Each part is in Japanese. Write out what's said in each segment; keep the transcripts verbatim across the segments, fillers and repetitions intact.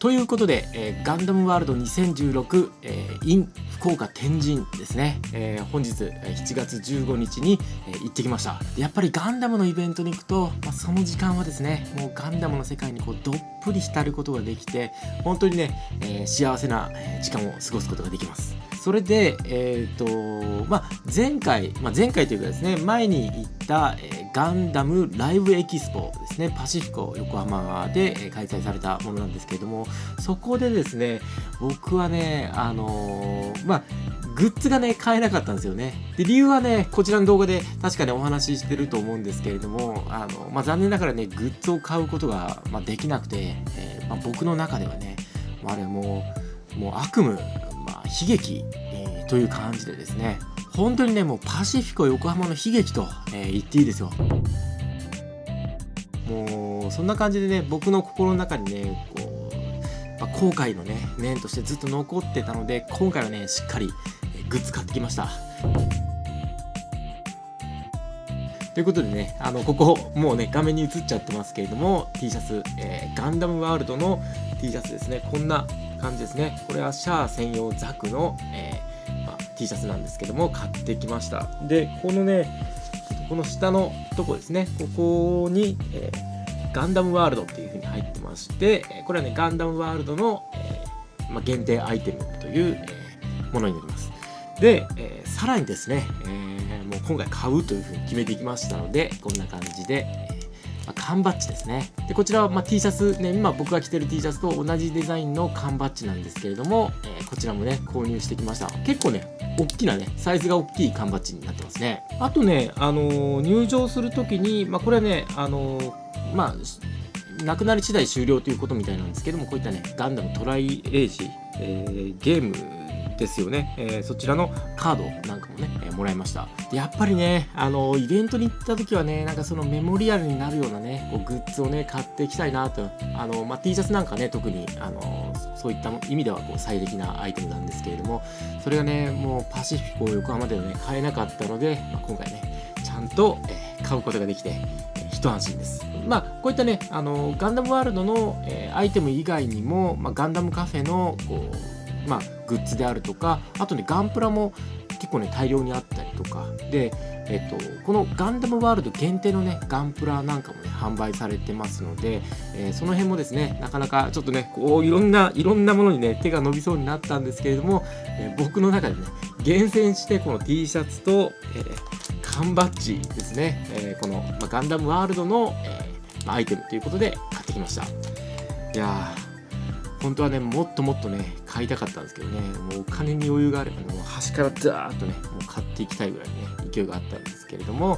ということで、えー、ガンダムワールドにせんじゅうろく、えー、in 福岡天神ですね、えー、本日しちがつじゅうごにちに、えー、行ってきました。やっぱりガンダムのイベントに行くと、まあ、その時間はですね、もうガンダムの世界にこうどっぷり浸ることができて、本当にね、えー、幸せな時間を過ごすことができます。それで、えーとまあ、前回、まあ、前回というかですね、前に行った、えー、ガンダムライブエキスポですね、パシフィコ横浜で、えー、開催されたものなんですけれども、そこでですね、僕はね、あのー、まあ、グッズがね、買えなかったんですよね。で、理由はね、こちらの動画で確かにお話ししてると思うんですけれども、あの、まあ、残念ながらね、グッズを買うことが、まあ、できなくて、えーまあ、僕の中ではね、あれもう、もう悪夢、まあ、悲劇、えー、という感じでですね、本当にね、もうパシフィコ横浜の悲劇と、えー、言っていいですよ。もうそんな感じでね、僕の心の中にね、こう、まあ、後悔のね念としてずっと残ってたので、今回はねしっかりグッズ買ってきました。ということでね、あのここもうね画面に映っちゃってますけれども、 T シャツ、えー、ガンダムワールドの T シャツですね。こんな感じですね。これはシャア専用ザクの、えーまあ、T シャツなんですけども、買ってきました。で、このね、この下のとこですね、ここに、えー、ガンダムワールドっていう風に入ってまして、これはねガンダムワールドの、えーまあ、限定アイテムという、えー、ものになります。で、えー、さらにですね、えー、もう今回買うという風に決めていきましたので、こんな感じで、えーまあ、缶バッジですね。で、こちらは、まあ、T シャツね、今僕が着てる T シャツと同じデザインの缶バッジなんですけれども、えー、こちらもね購入してきました。結構ね大きなねサイズが大きい缶バッジになってますね。あとね、あのー、入場するときに、まあ、これはね、あのー、まあなくなり次第終了ということみたいなんですけども、こういったねガンダムトライエイジ、えー、ゲームですよね、えー、そちらのカードなんかもね、えー、もらいました。で、やっぱりね、あのイベントに行った時はね、なんかそのメモリアルになるようなねこうグッズをね買っていきたいなと。あの、まあ、T シャツなんかね特にあのそういった意味ではこう最適なアイテムなんですけれども、それがねもうパシフィコ横浜ではね買えなかったので、まあ、今回ねちゃんと、えー、買うことができて、えー、一安心です。まあこういったねあのガンダムワールドの、えー、アイテム以外にも、まあ、ガンダムカフェのこうまあ、グッズであるとか、あとねガンプラも結構ね大量にあったりとかで、えっと、このガンダムワールド限定のねガンプラなんかもね販売されてますので、えー、その辺もですねなかなかちょっとねこういろんないろんなものにね手が伸びそうになったんですけれども、えー、僕の中でね厳選してこの T シャツと、えー、缶バッジですね、えー、この、まあ、ガンダムワールドの、えーまあ、アイテムということで買ってきました。いやー本当はねもっともっとね買いたかったんですけどね、もうお金に余裕があればねもう端からダーッとねもう買っていきたいぐらいね勢いがあったんですけれども、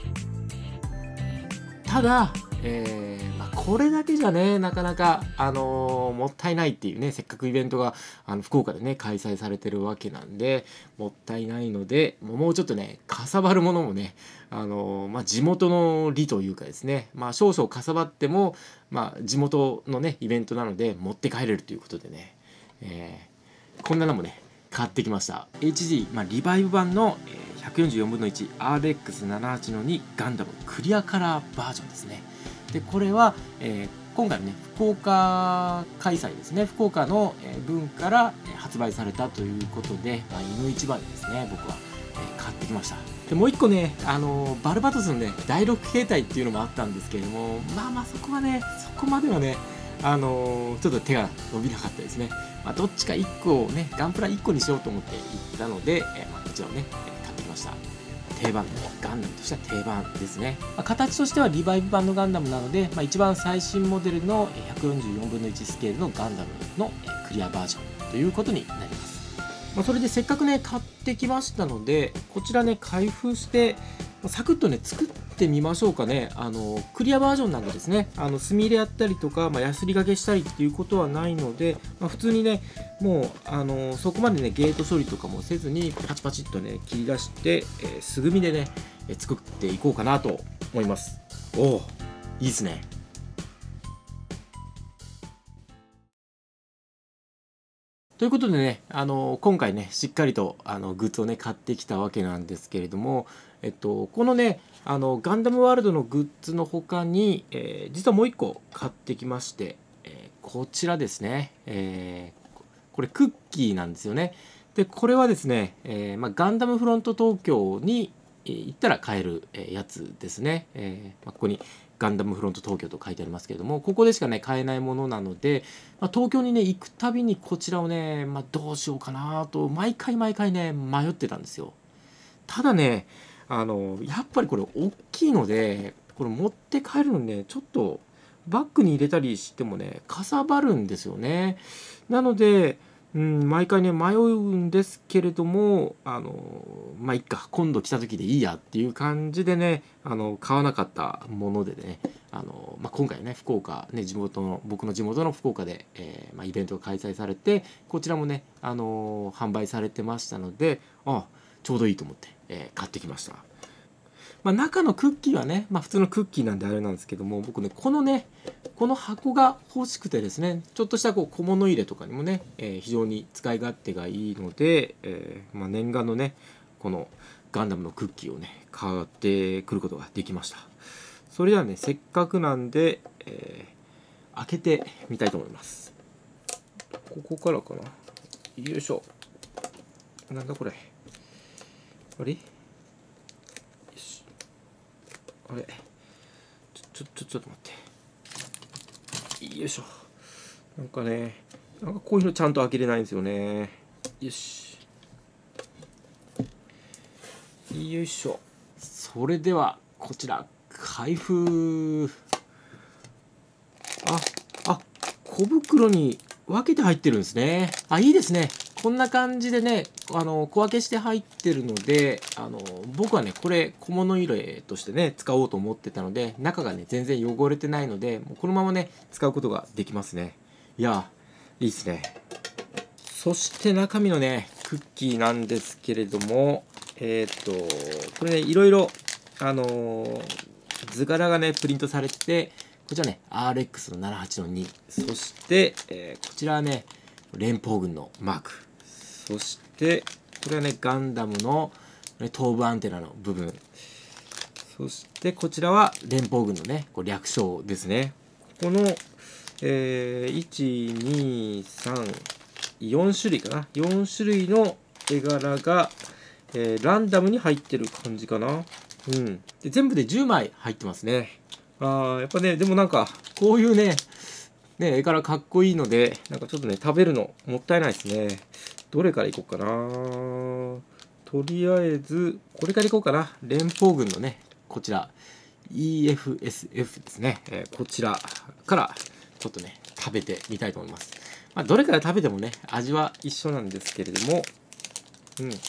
ただ、えーまあ、これだけじゃねなかなか、あのー、もったいないっていうね、せっかくイベントがあの福岡でね開催されてるわけなんでもったいないので、もうちょっとねかさばるものもね、あのーまあ、地元の利というかですね、まあ、少々かさばっても、まあ、地元のねイベントなので持って帰れるということでね、えー、こんなのもね買ってきました。 エイチジー、まあ、リバイブ版の、えーひゃくよんじゅうよんぶんのいち アールエックスななじゅうはち のにガンダムクリアカラーバージョンですね。でこれは、えー、今回のね福岡開催ですね、福岡の分から発売されたということで、まあ、犬一番にですね僕は、えー、買ってきました。でもう一個ね、あのー、バルバトスのねだいろく形態っていうのもあったんですけれども、まあまあそこはねそこまではねあのー、ちょっと手が伸びなかったですね。まあ、どっちかいっこをねガンプラいっこにしようと思って行ったので、えーまあ、こちらをね買ってきました。定番のガンダムとしては定番ですね。まあ、形としてはリバイブ版のガンダムなので、まあ、一番最新モデルのひゃくよんじゅうよんぶんのいちスケールのガンダムのクリアバージョンということになります。まあ、それでせっかくね買ってきましたので、こちらね開封してサクッとね作ってみましょうかね。あのクリアバージョンなんでですね、あの墨入れやったりとか、まあ、ヤスリ掛けしたりっていうことはないので、まあ、普通にねもうあのそこまでねゲート処理とかもせずにパチパチっとね切り出して、えー、素組みでね作っていこうかなと思います。おお、いいですね。ということでね、あの今回ねしっかりとあのグッズをね買ってきたわけなんですけれども、えっと、このねあのガンダムワールドのグッズの他に、えー、実はもう一個買ってきまして、 えー、こちらですね、えー、これクッキーなんですよね。でこれはですね、えーまあ、ガンダムフロント東京に行ったら買えるやつですね。えーまあ、ここにガンダムフロント東京と書いてありますけれども、ここでしかね買えないものなので、まあ、東京にね行くたびにこちらをね、まあ、どうしようかなと毎回毎回ね迷ってたんですよ。ただね、あのやっぱりこれ大きいので、これ持って帰るのにねちょっとバッグに入れたりしてもねかさばるんですよね。なので、うん、毎回ね迷うんですけれども、あのまあいっか、今度来た時でいいやっていう感じでね、あの買わなかったものでね、あの、まあ、今回ね福岡ね、地元の僕の地元の福岡で、えーまあ、イベントが開催されて、こちらもね、あの販売されてましたので、あちょうどいいと思って、えー買ってきました。まあ、中のクッキーはね、まあ、普通のクッキーなんであれなんですけども、僕ねこのねこの箱が欲しくてですね、ちょっとしたこう小物入れとかにもね、えー非常に使い勝手がいいので、えーまあ、念願のねこのガンダムのクッキーをね買ってくることができました。それではねせっかくなんで、えー開けてみたいと思います。ここからかな。よいしょ。なんだこれ。あれあれちょちょちょっと待って、よいしょ。なんかね、なんかこういうのちゃんと開けれないんですよね。よし、よいしょ。それではこちら開封。ああ小袋に分けて入ってるんですね。あ、いいですね。こんな感じでね、あの小分けして入ってるので、あの僕はねこれ小物入れとしてね使おうと思ってたので、中がね全然汚れてないので、もうこのままね使うことができますね。いやいいですね。そして中身のねクッキーなんですけれども、えっとこれねいろいろあの図柄がねプリントされてて、こちらね アールエックス のななはちのに、そして、えーこちらはね連邦軍のマーク、そしてこれはねガンダムの頭部アンテナの部分、そしてこちらは連邦軍のねこう略称ですね。この、えー、いちにさんよん種類かな、よん種類の絵柄が、えーランダムに入ってる感じかな。うん、で全部でじゅうまい入ってますね。あーやっぱね、でもなんかこういうねね絵柄かっこいいので、なんかちょっとね食べるのもったいないですね。どれからいこうかな。とりあえずこれからいこうかな。連邦軍のねこちら イーエフエスエフ ですね、えーこちらからちょっとね食べてみたいと思います。まあ、どれから食べてもね味は一緒なんですけれども、うん、そ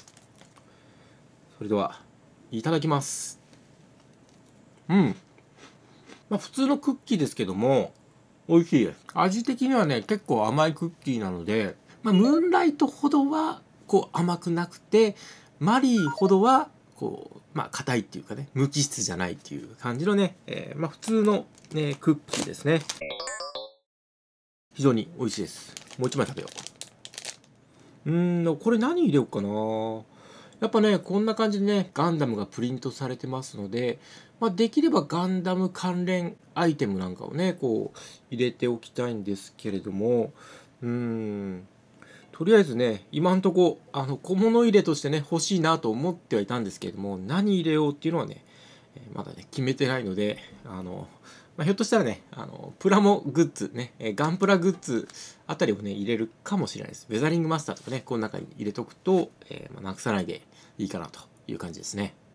れではいただきます。うん、まあ、普通のクッキーですけども美味しいです。味的にはね結構甘いクッキーなので、まあ、ムーンライトほどはこう甘くなくて、マリーほどはこうまあ硬いっていうかね、無機質じゃないっていう感じのね、えーまあ、普通の、ね、クッキーですね。非常に美味しいです。もう一枚食べよう。うーんこれ何入れようかな。やっぱねこんな感じでねガンダムがプリントされてますので、まあ、できればガンダム関連アイテムなんかをねこう入れておきたいんですけれども、うーんとりあえずね今んとこあの小物入れとしてね欲しいなと思ってはいたんですけれども、何入れようっていうのはねえーまだね決めてないので、あの、まあ、ひょっとしたらねあのプラモグッズね、えーガンプラグッズあたりをね入れるかもしれないです。ウェザリングマスターとかねこの中に入れとくと、えーまあ、なくさないでいいかなという感じですね。